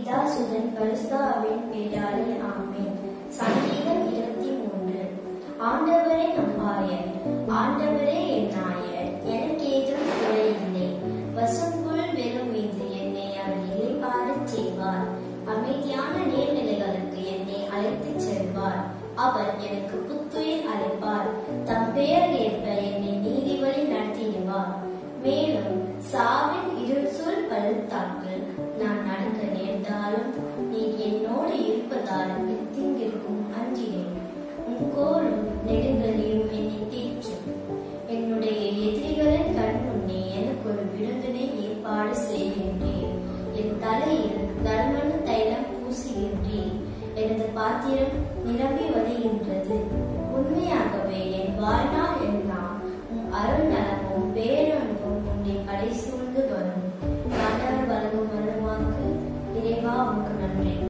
பிதா சுதன் பரிசுத்தாவின் பெயராலே ஆமென். சங்கீதம் 23. ஆண்டவரே நம் ஆயர், ஆண்டவரே என் ஆயர், எனக்கு ஏதும் குறையில்லை. பசும்புல் வெறும் மீது என்னை அவர் இளைப்பாறச் செய்வார். அமைதியான நீர்நிலைகளுக்கு என்னை அழைத்துச் செல்வார். அவர் எனக்கு புத்துயிர் அளிப்பார். தம் பெயர் ஏற்ப என்னை நீதி வழி நடத்திடுவார். மேலும் சாவின் இருள் பள்ளத்தாக்கில் நான் நடக்க நேர்ந்தாலும் நீர் என்னோடு இருப்பதால் எத்தீங்கிற்கும் அஞ்சினேன். உன் கோலும் நெடுங்களையும் என்னை தேற்றும். என்னுடைய எதிரிகளின் கண் முன்னே எனக்கு ஒரு விருந்தினை ஏற்பாடு செய்கின்றேன். என் தலையில் நறுமண தைலம் பூசுகின்றேன். எனது பாத்திரம் நிரம்பி வழிகின்றது. உண்மையாகவே என் வாழ்நாள் எல்லாம் உன் அருள் நலமும் பேரன்பும் உன்னை படை சூழ்ந்து வரும். ஆண்டவர் வழங்கும் வருவாக்கு இறைவா உனக்கு நன்றி.